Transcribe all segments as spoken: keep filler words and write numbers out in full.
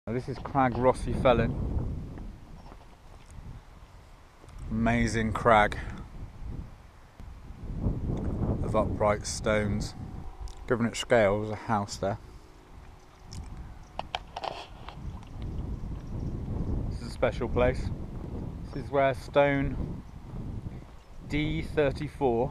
This is Craig Rhos-y-felin. Amazing crag of upright stones. Given its scale, there's a house there. This is a special place. This is where stone D thirty-four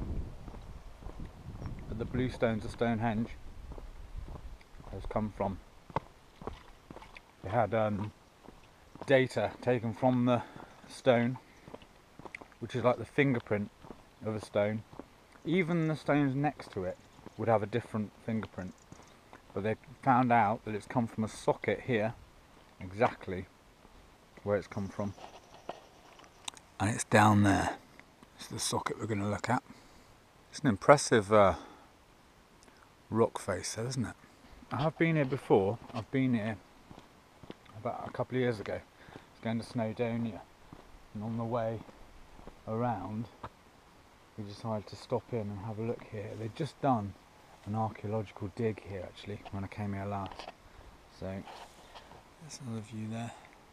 at the Bluestones of Stonehenge has come from. They had um, data taken from the stone, which is like the fingerprint of a stone. Even the stones next to it would have a different fingerprint, but they found out that it's come from a socket here, exactly where it's come from, and it's down there. It's the socket we're going to look at. It's an impressive uh, rock face there, isn't it? I have been here before. I've been here about a couple of years ago. I was going to Snowdonia, and on the way around we decided to stop in and have a look here. They'd just done an archaeological dig here actually when I came here last. So there's another view there.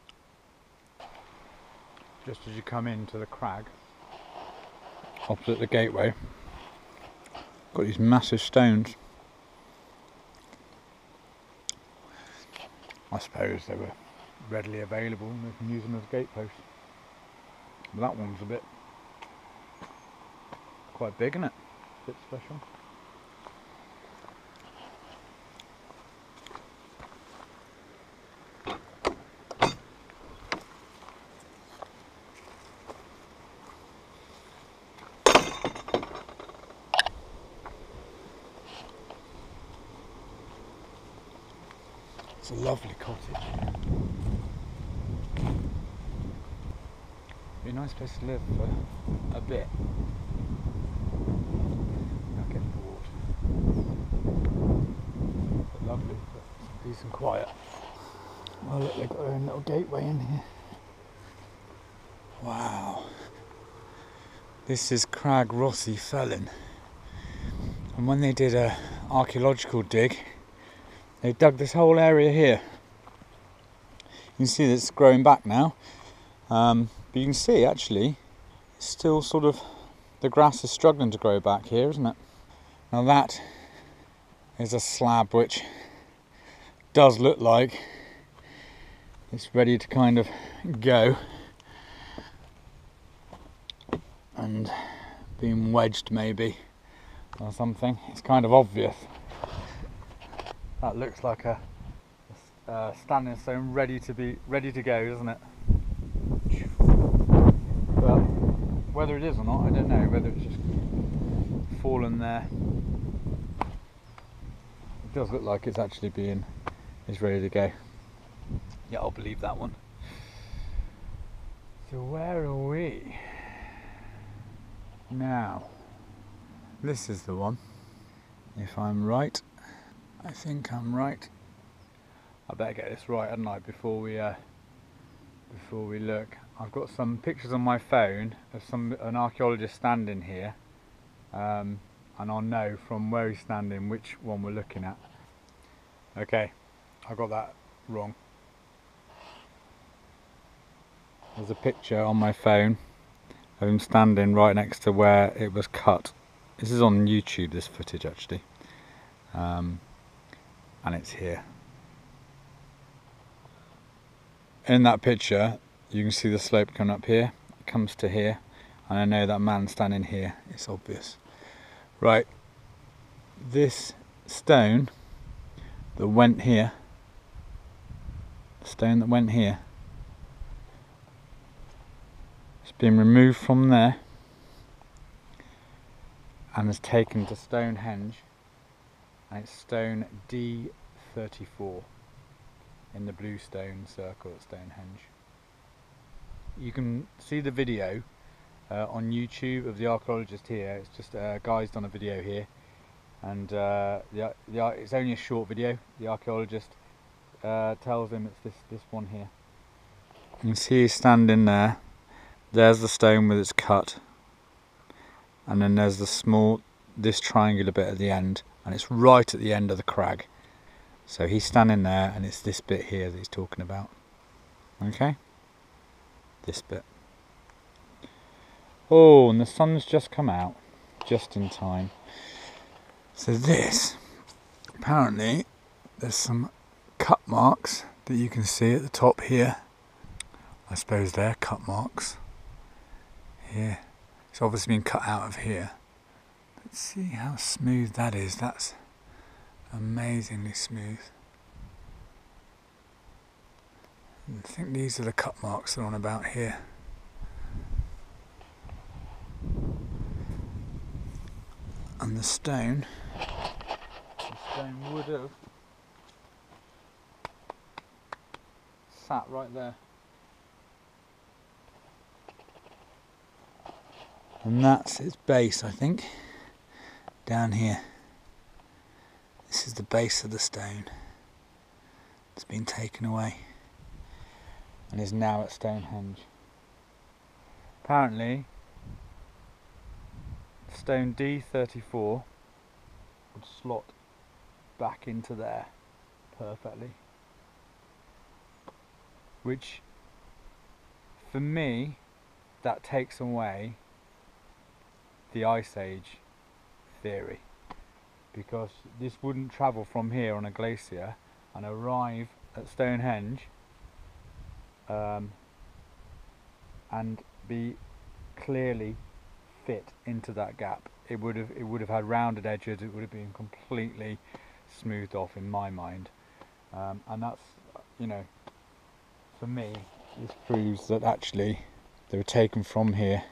Just as you come into the crag, opposite the gateway, got these massive stones. I suppose they were readily available and they can use them as gateposts. But that one's a bit quite big, isn't it? A bit special. It's a lovely cottage. Be a nice place to live for a bit. Not get bored. But lovely, but some peace and quiet. Oh look, they've got their own little gateway in here. Wow. This is Craig Rhos-y-felin. And when they did a archaeological dig, they dug this whole area here. You can see that it's growing back now, um, but you can see actually it's still sort of, the grass is struggling to grow back here, isn't it? Now that is a slab which does look like it's ready to kind of go and being wedged maybe or something. It's kind of obvious. That looks like a, a uh, standing stone ready to be ready to go, doesn't it? But whether it is or not, I don't know. Whether it's just fallen there. It does look like it's actually being is ready to go. Yeah, I'll believe that one. So where are we now? This is the one, if I'm right. I think I'm right. I better get this right, hadn't I, before we uh, before we look. I've got some pictures on my phone of some an archaeologist standing here, um, and I'll know from where he's standing which one we're looking at. Okay, I got that wrong. There's a picture on my phone of him standing right next to where it was cut. This is on YouTube, this footage actually. Um, and it's here. In that picture you can see the slope coming up here, it comes to here, and I know that man standing here, it's obvious. Right, this stone that went here, the stone that went here, it's been removed from there and is taken to Stonehenge. And it's stone D thirty-four in the Bluestone circle at Stonehenge. You can see the video uh, on YouTube of the archaeologist here. It's just a uh, guy's done a video here, and uh, the, the, it's only a short video. The archaeologist uh, tells him it's this, this one here. You can see he's standing there. There's the stone with its cut, and then there's the small, this triangular bit at the end. And it's right at the end of the crag. So he's standing there, and it's this bit here that he's talking about. Okay? This bit. Oh, and the sun's just come out, just in time. So this, apparently, there's some cut marks that you can see at the top here. I suppose they're cut marks. Here. It's obviously been cut out of here. Let's see how smooth that is. That's amazingly smooth. I think these are the cut marks that are on about here. And the stone, the stone would have sat right there. And that's its base, I think, down here. This is the base of the stone. It's been taken away and is now at Stonehenge. Apparently, stone D thirty-four would slot back into there perfectly. Which, for me, that takes away the Ice Age theory, because this wouldn't travel from here on a glacier and arrive at Stonehenge um, and be clearly fit into that gap. It would have it would have had rounded edges. It would have been completely smoothed off in my mind, um, and that's, you know, for me, this proves that actually they were taken from here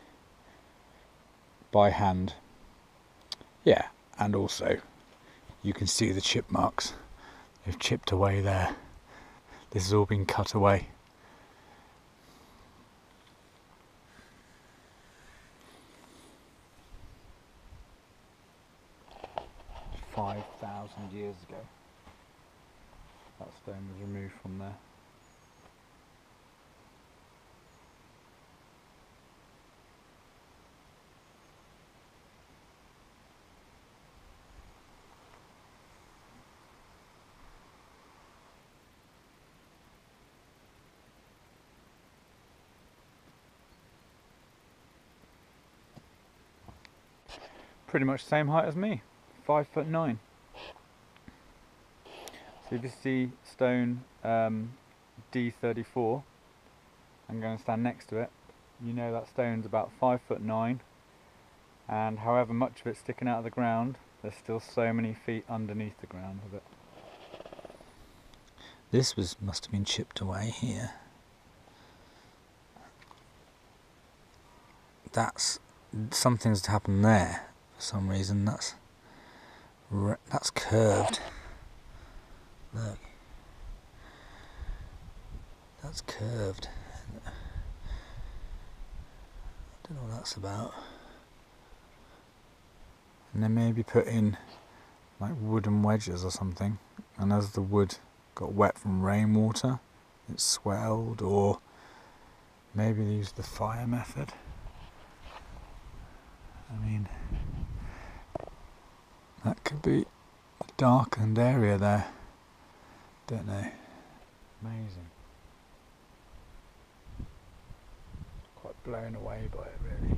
by hand. Yeah, and also you can see the chip marks. They've chipped away there. This has all been cut away. Five thousand years ago, that stone was removed from there. Pretty much the same height as me, five foot nine. So if you see stone um, D thirty-four, I'm going to stand next to it. You know that stone's about five foot nine, and however much of it's sticking out of the ground, there's still so many feet underneath the ground of it. This was must have been chipped away here. That's something's happened there for some reason. That's that's curved. Look, that's curved. I don't know what that's about. And they maybe put in like wooden wedges or something, and as the wood got wet from rainwater, it swelled, or maybe they used the fire method. I mean, that could be a darkened area there. Don't know. Amazing. Quite blown away by it, really.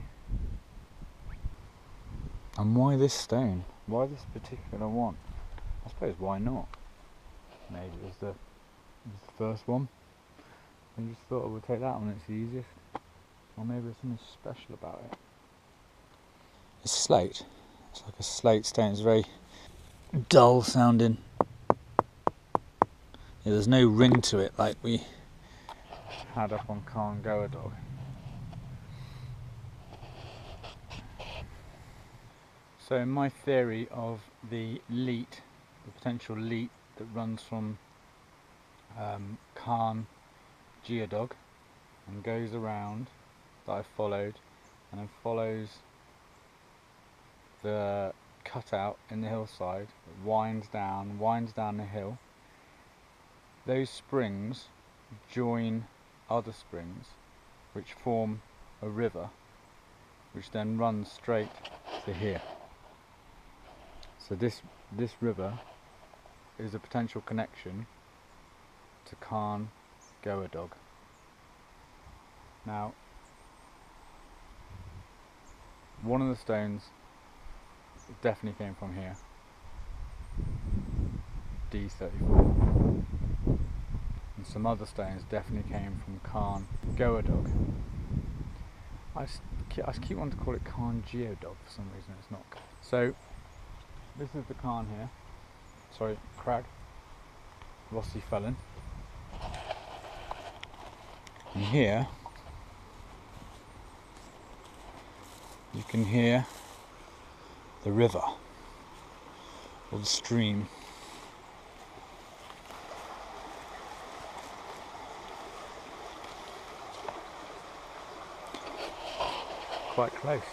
And why this stone? Why this particular one? I suppose why not? Maybe it was the, it was the first one. I just thought I would take that one, it's the easiest. Or maybe there's something special about it. It's slate. It's like a slate stone. It's very dull sounding. Yeah, there's no ring to it like we had up on Carngoa Dog. So in my theory of the leat, the potential leat that runs from um, Carn Geodog and goes around, that I followed, and then follows the cutout in the hillside, it winds down, winds down the hill. Those springs join other springs which form a river, which then runs straight to here. So this this river is a potential connection to Carn Goadog. Now, one of the stones definitely came from here, D thirty-four, and some other stones definitely came from Carn Goadog. I just, I just keep wanting to call it Carn Geodog for some reason, it's not. So, this is the Carn here, sorry, Craig Rhos-y-felin. And here, you can hear the river, or the stream. Quite close.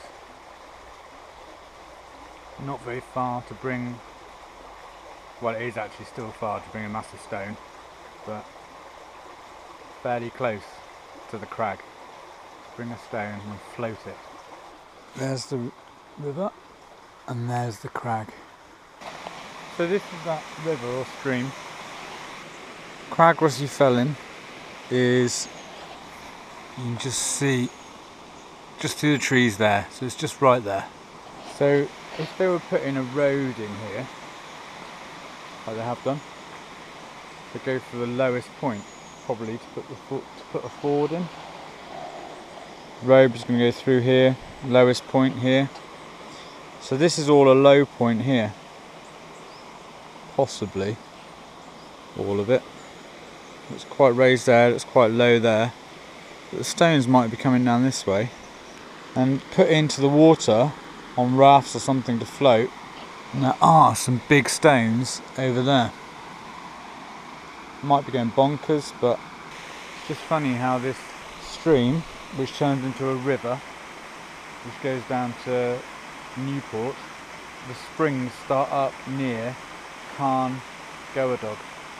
Not very far to bring, well, it is actually still far to bring a massive stone, but fairly close to the crag to bring a stone and float it. There's the river and there's the crag. So this is that river or stream. Craig Rhos-y-felin is, you can just see just through the trees there, so it's just right there. So if they were putting a road in here, like they have done, to go for the lowest point, probably to put the foot to put a ford in. Road is going to go through here, lowest point here. So this is all a low point here, possibly all of it. It's quite raised there, it's quite low there, but the stones might be coming down this way and put into the water on rafts or something to float. And there are some big stones over there. Might be going bonkers, but it's just funny how this stream, which turns into a river, which goes down to Newport, the springs start up near Carn Goadog.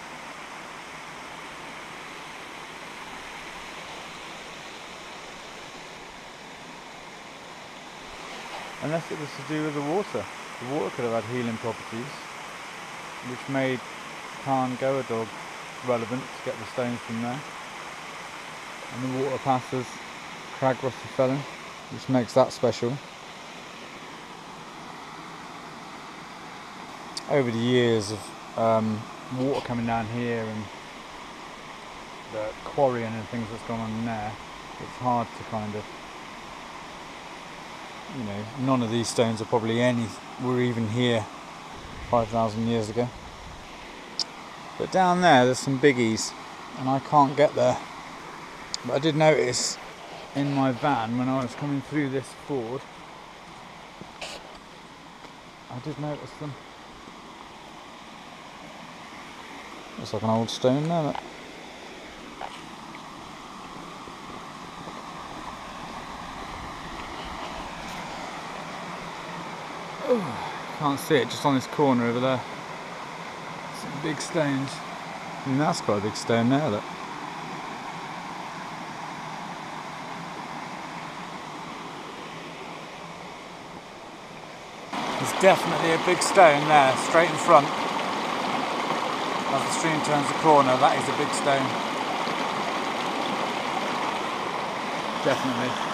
Unless it was to do with the water. The water could have had healing properties, which made Carn Goadog relevant to get the stones from there. And the water passes Craig Rhos-y-felin, which makes that special. Over the years of um, water coming down here and the quarrying and things that's gone on in there, it's hard to kind of, you know, none of these stones are probably any were even here five thousand years ago. But down there there's some biggies and I can't get there. But I did notice in my van when I was coming through this ford, I did notice them. Looks like an old stone there, but can't see it just on this corner over there. Some big stones. I mean, that's quite a big stone there, look. There's definitely a big stone there, straight in front. As the stream turns the corner, that is a big stone. Definitely.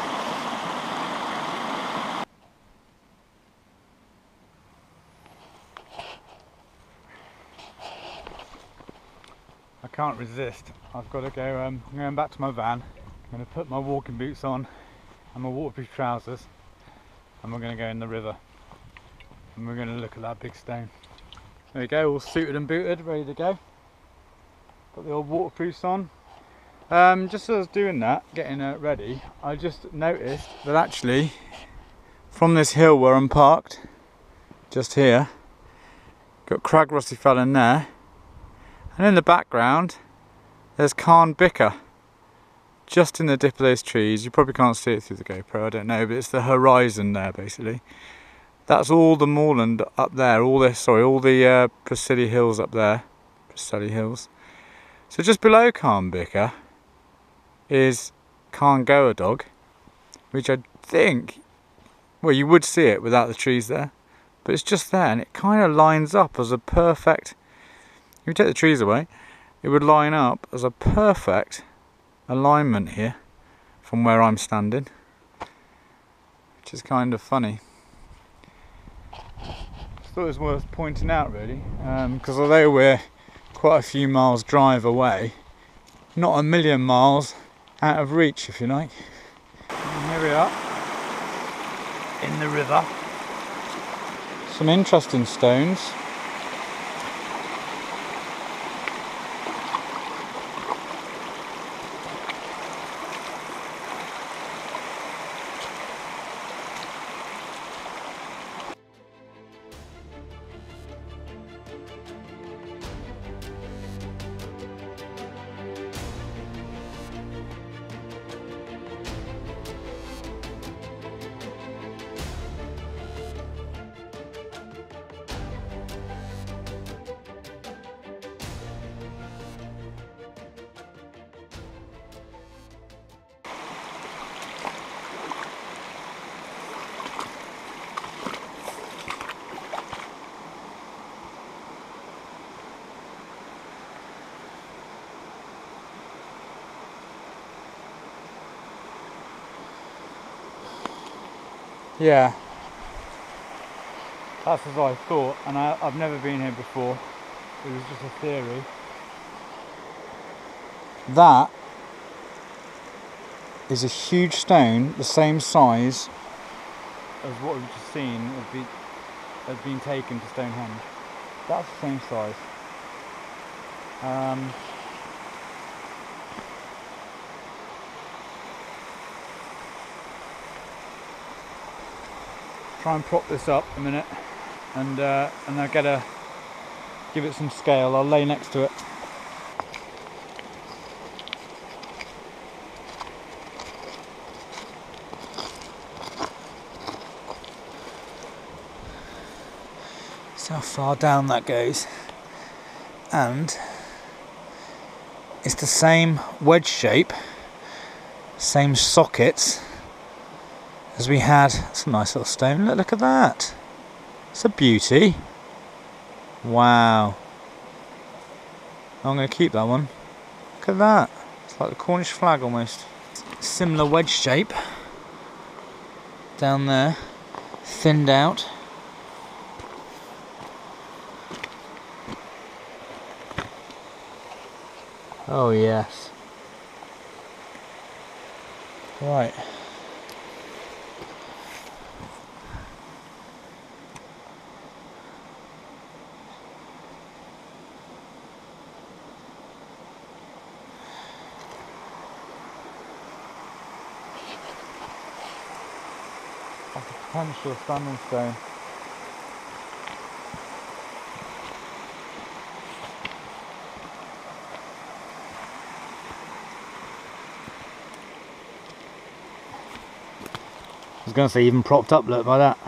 I can't resist. I've got to go, um, I'm going back to my van. I'm going to put my walking boots on and my waterproof trousers and we're going to go in the river and we're going to look at that big stone. There we go, all suited and booted, ready to go. Got the old waterproofs on. Um, just as I was doing that, getting uh, ready, I just noticed that actually from this hill where I'm parked, just here, got Craig Rhos-y-felin there. And in the background, there's Carn Bicker, just in the dip of those trees. You probably can't see it through the GoPro, I don't know, but it's the horizon there basically. That's all the moorland up there, all this, sorry, all the uh, Preseli hills up there, Preseli hills. So just below Carn Bicker is Carn Goadog, which I think, well, you would see it without the trees there, but it's just there, and it kind of lines up as a perfect if you take the trees away, it would line up as a perfect alignment here from where I'm standing, which is kind of funny. I thought it was worth pointing out really, because um, although we're quite a few miles drive away, not a million miles out of reach, if you like. And here we are in the river. Some interesting stones. Yeah, that's as I thought, and I, I've never been here before. It was just a theory. That is a huge stone, the same size as what we've just seen has been, has been taken to Stonehenge. That's the same size. Um, try and prop this up a minute, and uh, and I'll get a give it some scale. I'll lay next to it. See how far down that goes, and it's the same wedge shape, same sockets as we had. It's a nice little stone. Look, look at that. It's a beauty. Wow. I'm going to keep that one. Look at that. It's like the Cornish flag almost. Similar wedge shape down there, thinned out. Oh yes. Right. Like a potential standing stone. I was going to say even propped up, look, by that.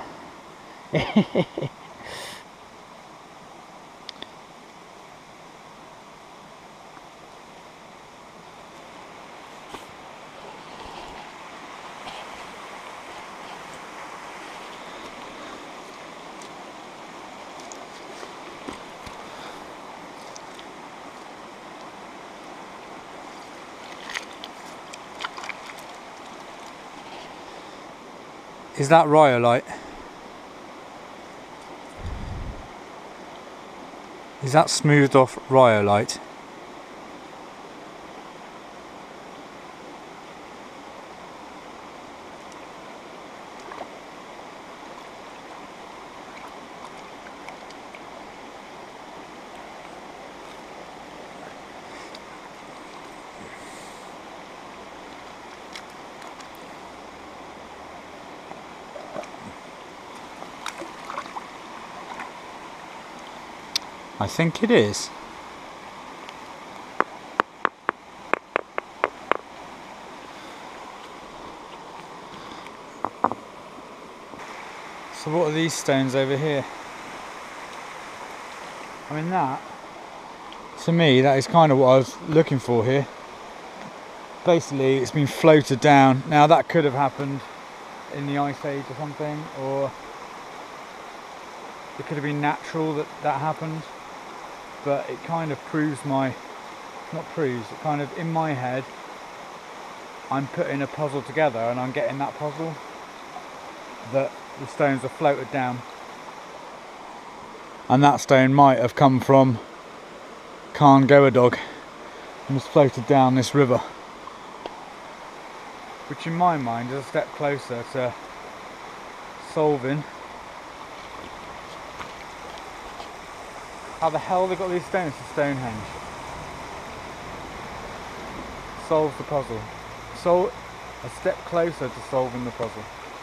Is that rhyolite? Is that smoothed off rhyolite? I think it is. So what are these stones over here? I mean, that, to me, that is kind of what I was looking for here. Basically, it's been floated down. Now that could have happened in the Ice Age or something, or it could have been natural that that happened. but it kind of proves my, not proves, it kind of in my head, I'm putting a puzzle together and I'm getting that puzzle that the stones are floated down. And that stone might have come from Carn Goadog and was floated down this river. Which in my mind is a step closer to solving how the hell they got these stones to Stonehenge. Solves the puzzle. So a step closer to solving the puzzle.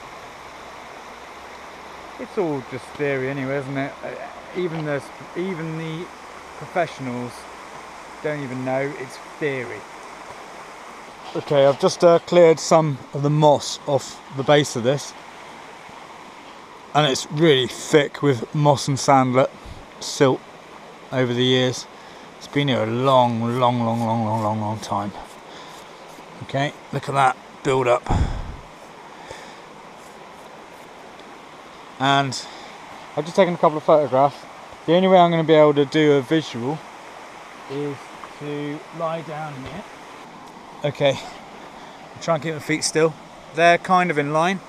It's all just theory anyway, isn't it? Even the, even the professionals don't even know it's theory. Okay, I've just uh, cleared some of the moss off the base of this, and it's really thick with moss and sandlet, silt over the years. It's been here a long, long, long, long, long, long, long time. Okay, look at that build up. And I've just taken a couple of photographs. The only way I'm going to be able to do a visual is to lie down here. Okay, I'll try and keep my feet still. They're kind of in line.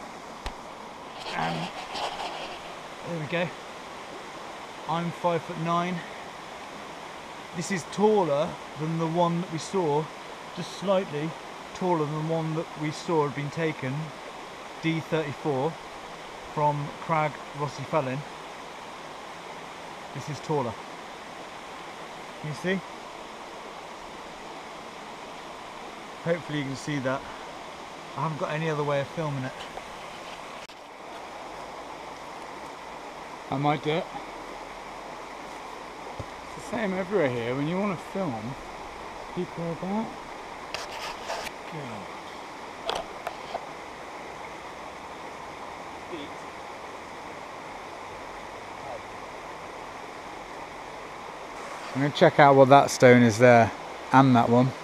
And there we go. I'm five foot nine. This is taller than the one that we saw, just slightly taller than the one that we saw had been taken, D thirty-four, from Craig Rhos-y-felin. This is taller. Can you see? Hopefully you can see that. I haven't got any other way of filming it. I might do it. It's the same everywhere here. When you want to film, people are about. God. Feet. I'm going to check out what that stone is there, and that one.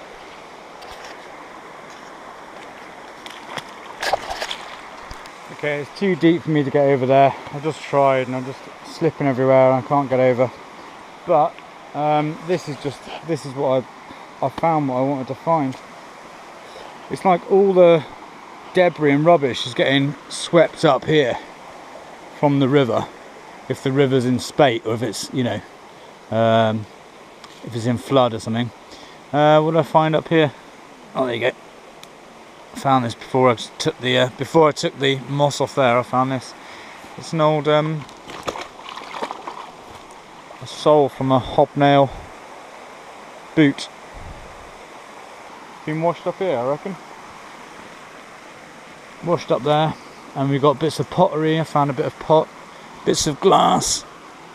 Okay, it's too deep for me to get over there. I just tried and I'm just slipping everywhere and I can't get over. But um, this is just, this is what I, I found what I wanted to find. It's like all the debris and rubbish is getting swept up here from the river. If the river's in spate, or if it's, you know, um, if it's in flood or something. Uh, what did I find up here? Oh, there you go. I found this before I took the uh, before I took the moss off there. I found this. It's an old um, a sole from a hobnail boot. Been washed up here, I reckon. Washed up there, and we got bits of pottery. I found a bit of pot, bits of glass,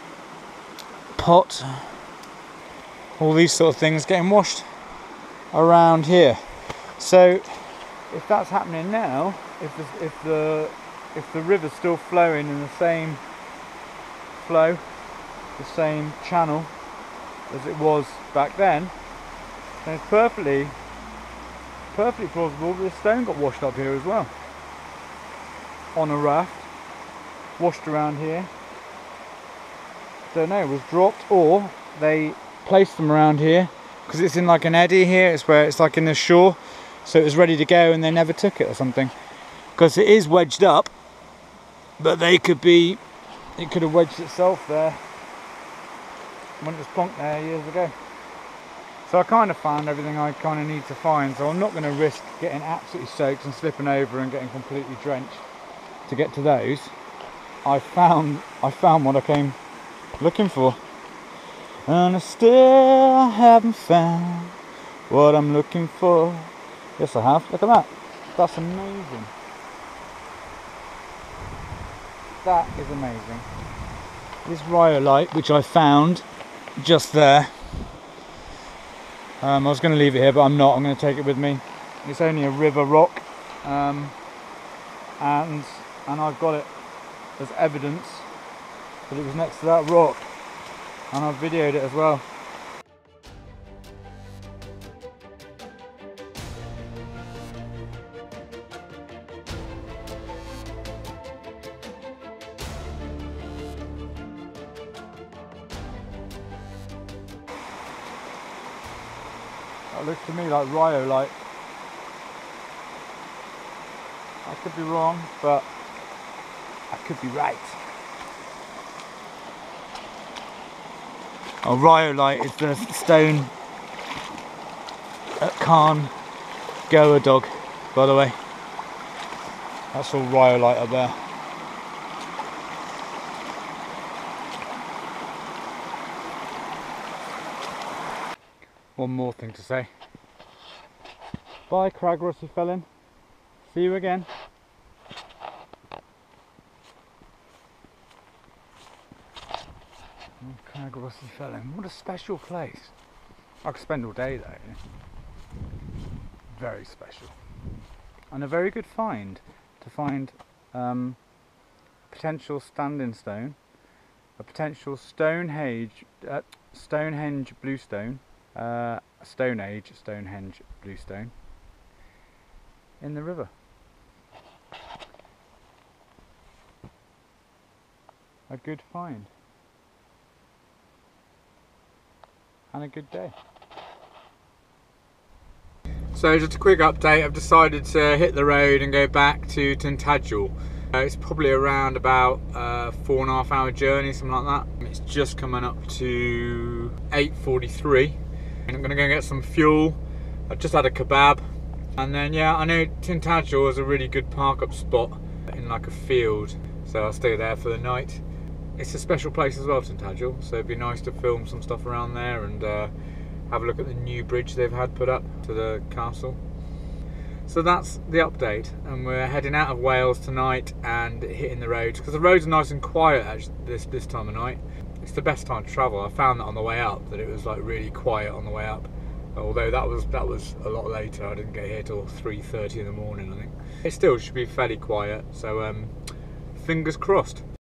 pot. All these sort of things getting washed around here. So. If that's happening now, if the, if the if the river's still flowing in the same flow, the same channel as it was back then, then it's perfectly perfectly plausible that this stone got washed up here as well. On a raft, washed around here. Don't know, it was dropped, or they placed them around here because it's in like an eddy here. It's where it's like in the shore. So it was ready to go and they never took it or something. Because it is wedged up, but they could be, it could have wedged itself there when it was plonked there years ago. So I kind of found everything I kind of need to find, so I'm not going to risk getting absolutely soaked and slipping over and getting completely drenched to get to those. I found, I found what I came looking for. And I still haven't found what I'm looking for. Yes, I have. Look at that. That's amazing. That is amazing. This rhyolite, which I found just there. Um, I was going to leave it here, but I'm not. I'm going to take it with me. It's only a river rock, um, and and I've got it as evidence that it was next to that rock, and I've videoed it as well. That looks to me like rhyolite. I could be wrong, but I could be right. Oh, rhyolite is the stone at Carn Goa Dog, by the way. That's all rhyolite up there. One more thing to say. Bye, Craig Rhos-y-felin. See you again. Craig Rhos-y-felin. What a special place. I could spend all day there. Very special. And a very good find. To find um, potential standing stone, a potential Stonehenge, uh, Stonehenge bluestone, uh, Stone Age Stonehenge bluestone in the river. A good find and a good day. So just a quick update, I've decided to hit the road and go back to Tintagel. Uh, it's probably around about a four and a half hour journey, something like that. It's just coming up to eight forty-three. And I'm going to go and get some fuel. I've just had a kebab. And then yeah, I know Tintagel is a really good park up spot in like a field. So I'll stay there for the night. It's a special place as well, Tintagel. So it'd be nice to film some stuff around there and uh, have a look at the new bridge they've had put up to the castle. So that's the update, and we're heading out of Wales tonight and hitting the roads because the roads are nice and quiet actually this this time of night. It's the best time to travel. I found that on the way up that it was like really quiet on the way up. Although that was that was a lot later. I didn't get here till three thirty in the morning, I think. It still should be fairly quiet. So um, fingers crossed.